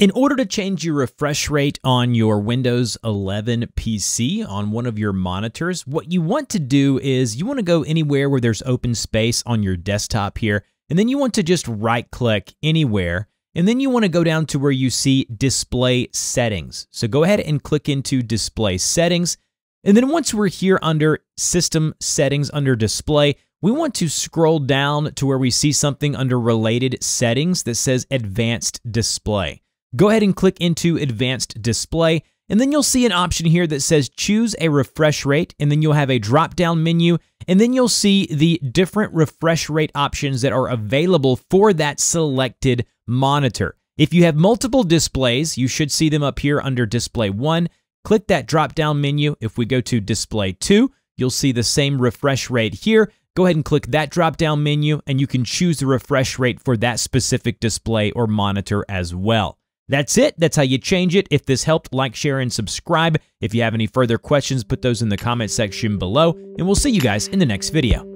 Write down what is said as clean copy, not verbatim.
In order to change your refresh rate on your Windows 11 PC on one of your monitors, what you want to do is you want to go anywhere where there's open space on your desktop here, and then you want to just right-click anywhere, and then you want to go down to where you see Display Settings. So go ahead and click into Display Settings, and then once we're here under System Settings under Display, we want to scroll down to where we see something under Related Settings that says Advanced Display. Go ahead and click into Advanced Display, and then you'll see an option here that says Choose a Refresh Rate, and then you'll have a drop-down menu, and then you'll see the different refresh rate options that are available for that selected monitor. If you have multiple displays, you should see them up here under Display 1. Click that drop-down menu. If we go to Display 2, you'll see the same refresh rate here. Go ahead and click that drop-down menu, and you can choose the refresh rate for that specific display or monitor as well. That's it. That's how you change it. If this helped, like, share, and subscribe. If you have any further questions, put those in the comment section below, and we'll see you guys in the next video.